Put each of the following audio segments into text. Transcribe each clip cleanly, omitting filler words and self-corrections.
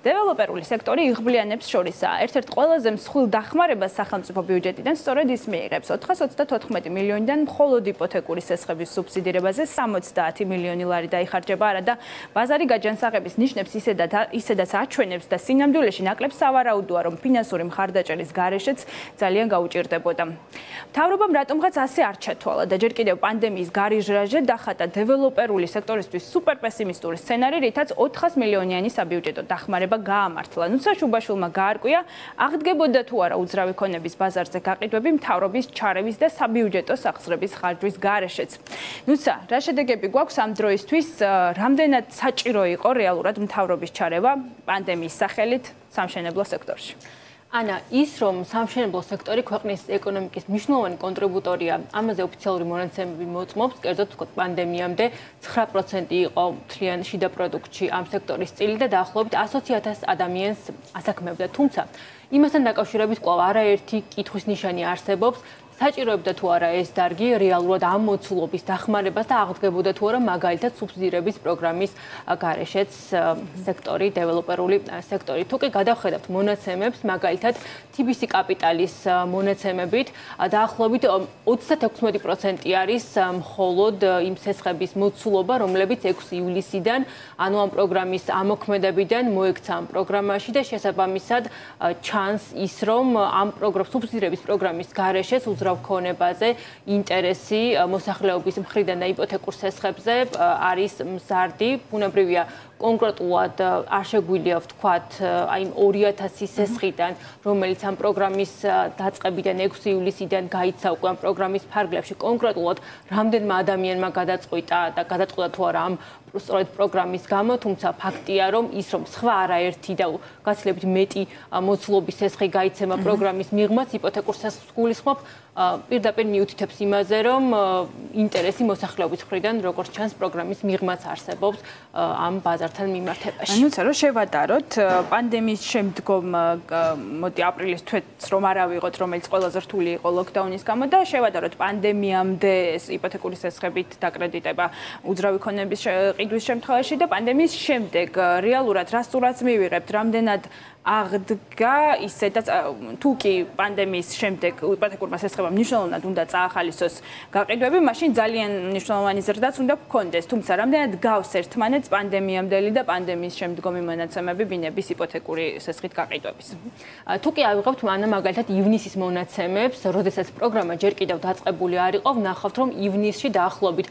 დეველოპერული სექტორი იღბლიანებს შორისაა. ერთ-ერთ ყველაზე მსხვილ დახმარებას სახელმწიფო ბიუჯეტიდან სწორედ ის მიიღებს. 434 მილიონიდან მხოლოდ იპოთეკური სესხების სუბსიდირებაზე 70 მილიონი ლარი დაიხარჯება, არადა ბაზარი გაჯანსაღების ნიშნებს ისედაც აჩვენებს და სინამდვილეში ნაკლებ სავარაუდოა, რომ ფინანსური მხარდაჭერის გარეშეც ძალიან გაუჭირდებოდა. მთავრობამ რატომღაც ასე არ ჩათვალა და ჯერ კიდევ პანდემიის გარიჟრაჟე დახატა დეველოპერული სექტორისთვის სუპერპესიმისტური სცენარი, რითაც 400 მილიონიანი საბიუჯეტო დახმარება გაამართლა. ნუცა შუბაშვილმა გაარკვია, აღდგებოდა თუ არა უძრავი ქონების ბაზარზე გაყიდვები მთავრობის ჩარევის და საბიუჯეტო სახსრების ხარჯვის გარეშეც. ნუცა, რა შედეგები გვაქვს ამ დროისთვის, რამდენად საჭირო იყო რეალურად მთავრობის ჩარევა პანდემიის სახელით სამშენებლო სექტორში? ანა, ის რომ სამშენებლო სექტორი ქვეყნის ეკონომიკის მნიშვნელოვანი კონტრიბუტორია, ამაზე ოფიციალური მონაცემები მოწმობს, კერძოდ ვთქვათ, პანდემიამდე 9% იყო მთლიან შიდა პროდუქტში ამ სექტორის წილი და დაახლოებით 120,000 ადამიანს ასაქმებდა. თუმცა, იმასთან დაკავშირებით კვლავ არაერთი კითხვის ნიშანი არსებობს. საჭიროებდა თუ არა ეს დარგი რეალურად ამ მოცულობის დახმარებას და აღდგებოდა თუ არა მაგალითად სუბსიდირების პროგრამის გარეშეც სექტორი, დეველოპერული სექტორი. თუ კი გადავხედავთ მონაცემებს, მაგალითად TBC კაპიტალის მონაცემებით, დაახლოებით 36% არის მხოლოდ იმ სესხების მოცულობა, რომლებიც 6 ივლისიდან, ანუ ამ პროგრამის ამოქმედებიდან მოექცა ამ პროგრამაში და შესაბამისად ჩანს ის, რომ ამ სუბსიდირების პროგრამის გარეშეც ქონებაზე ინტერესი მოსახლეობის მხრიდან და იპოთეკურ სესხებზე არის მზარდი. ბუნებრივია, კონკრეტულად არ შეგვიძლია ვთქვათ აი 2000 სესხიდან, რომელიც ამ პროგრამის დაწყებიდან 6 ივლისიდან გაიცა უკვე ამ პროგრამის ფარგლებში, კონკრეტულად რამდენმა ადამიანმა გადაწყვიტა და გადაწყვიტა თუ არა ამ სწორედ პროგრამის გამო, თუმცა ფაქტია, რომ ის რომ სხვა არაერთი და გაცილებით მეტი მოცულობის სესხი გაიცემა პროგრამის მიღმაც იპოთეკურ სესხს გულისხმობ, პირდაპირ მიუთითებს იმაზე, რომ ინტერესი მოსახლეობის მხრიდან, როგორც ჩანს, პროგრამის მიღმაც არსებობს ამ ბაზართან მიმართებაში. ნუცა რომ შევადაროთ, პანდემიის შემდგომ, მოდი აპრილის თვეც რომ არ ავიღოთ, რომელიც ყველაზე რთული იყო ლოკდაუნის გამო და შევადაროთ პანდემიამდე იპოთეკური სესხებით დაკრედიტება უძრავი ქონების ყიდვის შემთხვევაში და პანდემიის შემდეგ რეალურად რა სურათს მივიღებთ, რამდენად აღდგა ისედაც თუ კი პანდემიის შემდეგ იპოთეკურმა სესხებამ მნიშვნელოვნად უნდა წაახალისოს გაყიდვები, მაშინ ძალიან მნიშვნელოვანი ზრდაც უნდა გქონდეს. თუმცა რამდენად გავს ერთმანეთს პანდემიამდელი და პანდემიის შემდგომი მონაცემები ბინების იპოთეკური სესხით გაყიდვების? თუ კი ავიღებთ მანა მაგალითად ივნისის მონაცემებს, როდესაც პროგრამა ჯერ კიდევ დაწყებული არ იყო, ვნახავთ, რომ ივნისში დაახლოებით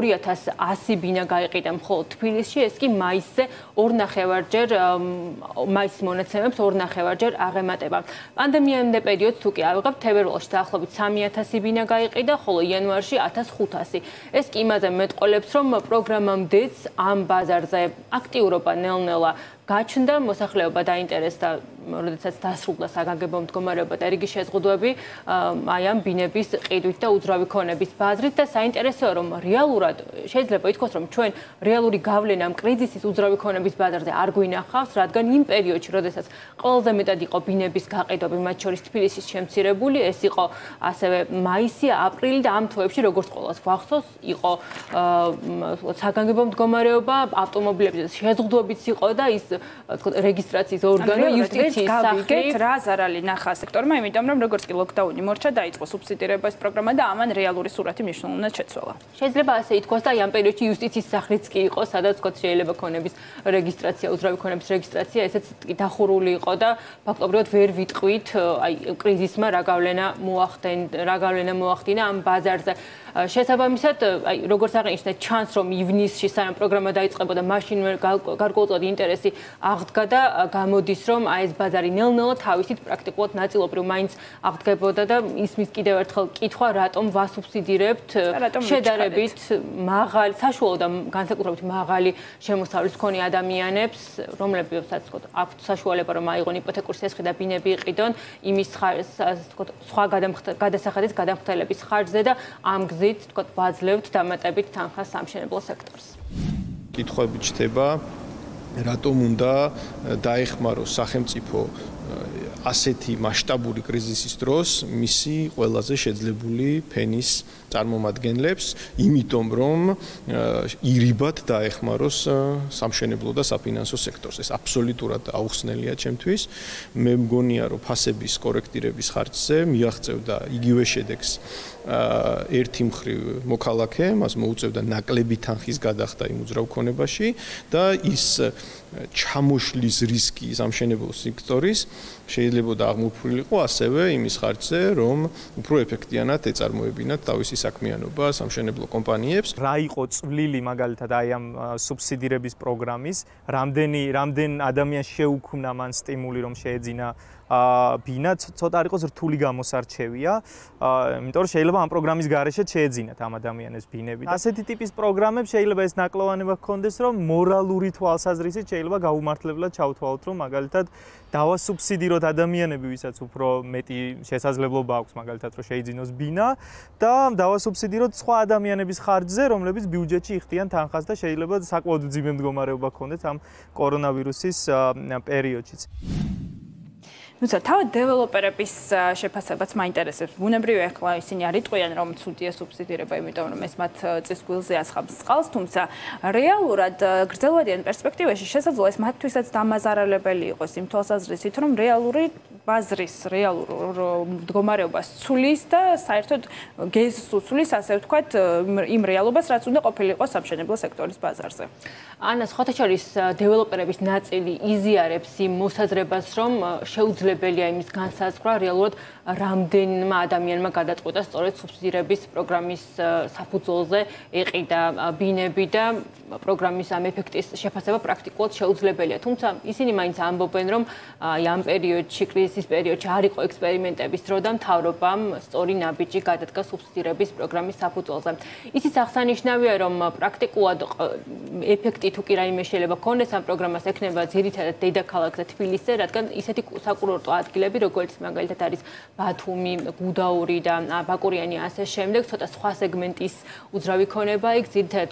2100 ბინა გაიყიდა მხოლოდ თბილისში, ეს კი მაისზე 2.5-ჯერ მაისის მონაცემები 2.5-ჯერ აღემატება. პანდემიამდე პერიოდს თუ კი ავიღებთ, თებერვალში დაახლოებით 3000 ბინა გაიყიდა, ხოლო იანვარში 1500. ეს კი იმაზე მეტყოლებს, რომ პროგრამამდეც ამ ბაზარზე აქტიურობა ნელ-ნელა გაჩნდა, მოსახლეობა დაინტერესდა, როდესაც დასრულდა საგანგებო მდგომარეობა და რიგი შეზღუდვები აი ამ ბინების ყიდვით და უძრავი ქონების ბაზრით და საინტერესოა, რომ რეალურად შეიძლება ითქვას, რომ ჩვენ რეალური გავლენა ამ კრიზისის უძრავი ქონების ბაზარზე არ გვინახავს, რადგან იმ პერიოდში, როდესაც ყველაზე მეტად იყო ბინების გაყიდვები, მათ შორის თბილისის შემცირებული, ეს იყო ასევე მაისი, აპრილი და ამ თვეებში, როგორც ყველას გვახსოვს, იყო საგანგებო მდგომარეობა, ავტომობილების შეზღუდვებიც იყო და ის რეგისტრაციის ორგანო იუსტიციის სახე რა ზარალი ნახა სექტორმა, იმიტომ რომ როგორც კი ლოკდაუნი მორჩა, დაიწყო სუბსიდირების პროგრამა და ამან რეალური სურათი მნიშვნელოვნად შეცვალა. შეიძლება ასე ითქვას და ამ პერიოდში იუსტიციის სახლიც კი იყო, სადაც ვთქვათ შეიძლება ქონების რეგისტრაცია, უძრავი ქონების რეგისტრაცია, ესეც დახურული იყო და ფაქტობრივად ვერ ვიტყვით აი კრიზისმა რა გავლენა მოახდინა ამ ბაზარზე. შესაბამისად, აი როგორც აღინიშნა, ჩანს რომ ივნისში სანამ პროგრამა დაიწყებოდა, მაშინ გარკვეულწილად ინტერესი აღდგა და გამოდის, რომ აი ეს ბაზარი ნელ-ნელა თავისით პრაქტიკულად ნაწილობრივ მაინც აღდგებოდა და ისმის კიდევ ერთხელ კითხვა, რატომ ვასუბსიდირებთ შედარებით მაღალი, საშუალო და განსაკუთრებით მაღალი შემოსავლის მქონე ადამიანებს, რომლებსაც აქვთ საშუალება, რომ აიღონ იპოთეკური სესხი და ბინები იყიდონ იმის სხვა გადასახადის გადამხდელების ხარჯზე და ამ გზით ვაძლევთ დამატებით თანხას სამშენებლო სექტორს. კითხვები ჩდება, რატომ უნდა დაეხმაროს სახელმწიფო ასეთი მასშტაბური კრიზისის დროს მისი ყველაზე შეძლებული ფენის წარმომადგენლებს, იმიტომ რომ ირიბად დაეხმაროს სამშენებლო და საფინანსო სექტორს. ეს აბსოლუტურად აუხსნელია ჩემთვის. მე მგონია, რომ ფასების კორექტირების ხარჯზე მიაღწევდა იგივე შედეგს ერთი მხრივ მოქალაქე, მას მოუწევდა ნაკლები თანხის გადახდა იმ უძრავ ქონებაში და ის ჩამოშლის რისკი სამშენებლო სექტორის შეიძლება აღმოფხვრილიყო ასევე იმის ხარჯზე, რომ უფრო ეფექტიანად ეწარმოებინათ თავისი საქმიანობა სამშენებლო კომპანიებს. რა იყო წვლილი მაგალითად აი ამ სუბსიდირების პროგრამის, რამდენ ადამიანს შეუქმნა მან სტიმული რომ შეეძინა ბინა, ცოტა არ იყოს რთული გამოსარჩევია, იმიტომ რომ შეიძლება ამ პროგრამის გარეშე შეეძინათ ამ ადამიანებს ბინები. ასეთი ტიპის პროგრამებს შეიძლება ეს ნაკლოვანება ჰქონდეს, რომ მორალური თვალსაზრისით შეიძლება გაუმართლებლად ჩავთვალოთ, რომ მაგალითად დავასუბსიდიროთ ადამიანები, ვისაც უფრო მეტი შესაძლებლობა აქვს მაგალითად რომ შეიძინოს ბინა და დავასუბსიდიროთ სხვა ადამიანების ხარჯზე, რომლებიც ბიუჯეტში იხდიან თანხას და შეიძლება საკმაოდ მძიმე მდგომარეობა ჰქონდეთ ამ კორონავირუსის პერიოდშიც. თუმცა თავად დეველოპერების შეფასებაც მაინტერესებს. ბუნებრივია, ახლა ისინი არ იტყვიან, რომ ცუდია სუბსიდირება, იმიტომ რომ ეს მათ წის გულზე ასხამს წყალს, თუმცა რეალურად გრძელვადიან პერსპექტივაში შესაძლოა ეს მათთვისაც დამაზარალებელი იყოს იმ თვალსაზრისით, რომ რეალური ბაზრის, რეალურ მდგომარეობას ცulis და საერთოდ გეზს უცulis, ასე ვთქვათ, იმ რეალობას, რაც უნდა ყოფილიყო სამშენებლო სექტორის ბაზარზე. ანა, სხვათა შორის დეველოპერების ნაწილი იზიარებს იმ მოსაზრებას, რომ შეუძლებელია იმის განსაზღვრა რეალურად რამდენმა ადამიანმა გადაწყვეტა სწორედ სუბსიდირების პროგრამის საფუძველზე ეყიდა ბინები და პროგრამის ამ ეფექტის შეფასება პრაქტიკულად შეუძლებელია. თუმცა ისინი მაინც ამბობენ, რომ ამ პერიოდში, კრიზისის პერიოდში არ იყო ექსპერიმენტების დრო და მთავრობამ სწორი ნაბიჯი გადადგა სუბსიდირების პროგრამის საფუძველზე. ისიც აღსანიშნავია, რომ პრაქტიკულად ეფექტი თუ კი რაიმე შეიძლება ქონდეს ამ პროგრამას ექნება ძირითადად დედაქალაქზე თბილისზე, რადგან ისეთი საკურორტო ადგილები, როგორც მაგალითად არის ბათუმი, გუდაური და ბაკურიანი ასე შემდეგ, ცოტა სხვა სეგმენტის უძრავი ქონება, იქ ძირითადად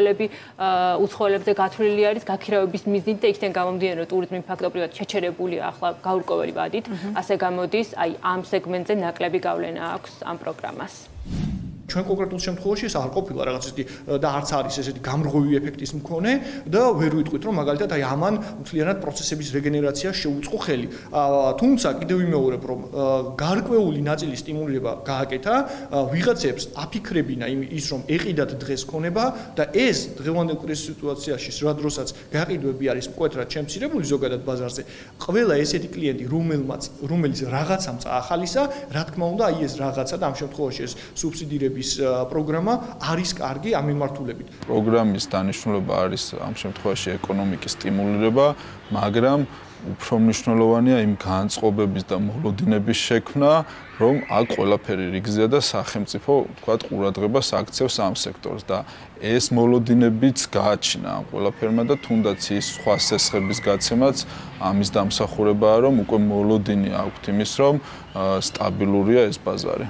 უცხოელებზე გათვლილი არის გაქირავების მიზნით და იქიდან გამომდინარე, რომ ტურიზმი ფაქტობრივად შეჩერებულია ახლა გაურკვეველი ვადით, ასე გამოდის, აი ამ სეგმენტზე ნაკლები გავლენა აქვს ამ პროგრამას. ჩვენ კონკრეტულ შემთხვევაში ეს არ ყოფილა რაღაც ისეთი და არც არის ესეთი გამრღვევი ეფექტის მქონე და ვერ ვიტყვით რომ მაგალითად აი ამან მთლიანად პროცესების რეგენერაცია შეუწყო ხელი. თუმცა კიდევ ვიმეორებ რომ გარკვეული ნაწილი სტიმულირება გააკეთა ვიღაცებს აფიქრებინა ის რომ ეყიდათ დღეს ქონება და ეს დღევანდელ კრიზისის სიტუაციაში რა დროსაც გაყიდვები არის მკვეთრად შემცირებული ზოგადად ბაზარზე ყველა ესეთი კლიენტი რომელიც რაღაცამ წაახალისა რა თქმა უნდა აი ეს რაღაცა და ამ შემთხვევაში ეს სუბსიდირების პროგრამა არის კარგი ამ მიმართულებით. პროგრამის დანიშნულება არის ამ შემთხვევაში ეკონომიკის სტიმულირება, მაგრამ უფრო მნიშვნელოვანია იმ განწყობების და მოლოდინების შექმნა, რომ აქ ყველაფერი რიგზეა და სახელმწიფო, თქვათ, ყურადღებას აქცევს ამ სექტორს და ეს მოლოდინებიც გააჩინა ამ ყველაფერმა და თუნდაც ის სხვა სესხების გაცემაც ამის დამსახურებაა, რომ უკვე მოლოდინი აქვთ იმის, რომ სტაბილურია ეს ბაზარი.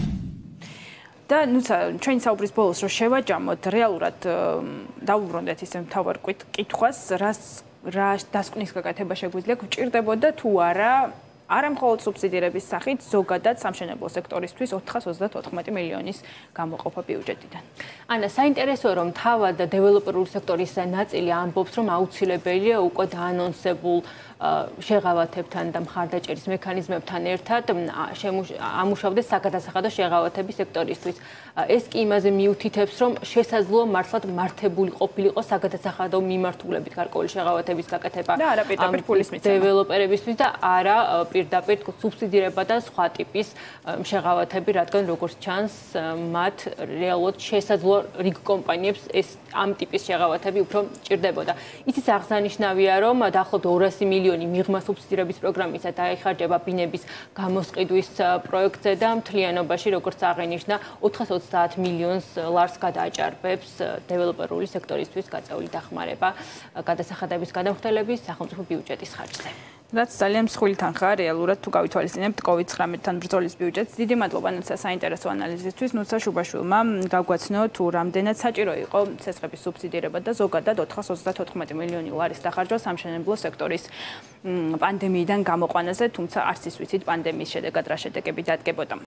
და ნუცა ჩვენი საუბრის ბოლოს რომ შევაჯამოთ რეალურად დაუბრუნდეთ ისე მთავარ კითხვას რა დასკვნის გაკეთება შეგვიძლია გვჭირდებოდა თუ არა მხოლოდ სუბსიდირების სახით ზოგადად სამშენებლო სექტორისთვის 434 მილიონის გამოყოფა ბიუჯეტიდან. ანა, საინტერესოა რომ თავად დეველოპერული სექტორის ნაწილი ამბობს რომ აუცილებელია უკვე დაანონსებულ შეღავათებთან და მხარდაჭერის მექანიზმებთან ერთად ამუშავდეს საგადასახადო შეღავათების სექტორისთვის. ეს კი იმაზე მიუთითებს, რომ შესაძლოა მართლად მართებული ყოფილიყო საგადასახადო მიმართულებით გარკვეული შეღავათების გაკეთება და არა პირდაპირ ფულის მიცემა დეველოპერებისთვის და არა პირდაპირ სუბსიდირება და სხვა ტიპის შეღავათები, რადგან როგორც ჩანს, მათ რეალურად შესაძლოა რიგ კომპანიებს ეს ამ ტიპის შეღავათები უფრო ჭირდებოდა. ისიც აღსანიშნავია, რომ დაახლოებით 200 მილიონი მიღმა სუბსიდირების პროგრამისა დაიხარჯება ბინების გამოსყიდვის პროექტზე და მთლიანობაში, როგორც აღენიშნა, 430 მილიონს ლარს გადააჭარბებს დეველოპერული სექტორისთვის გაწეული დახმარება გადასახადების გადამხდელების სახელმწიფო ბიუჯეტის ხარჯზე. რაც ძალიან მსხვილი თანხაა რეალურად თუ გავითვალისწინებთ COVID-19-თან ბრძოლის ბიუჯეტს. დიდი მადლობა ნუცა საინტერესო ანალიზისთვის. ნუცა შუბაშვილმა გაგვაცნო თუ რამდენად საჭირო იყო ცეცხლების სუბსიდირება და ზოგადად 434 მილიონი ლარის დახარჯვა სამშენებლო სექტორის პანდემიიდან გამოყვანაზე, თუმცა არც ის ვიცით პანდემიის შედეგად რა შედეგები დადგებოდა.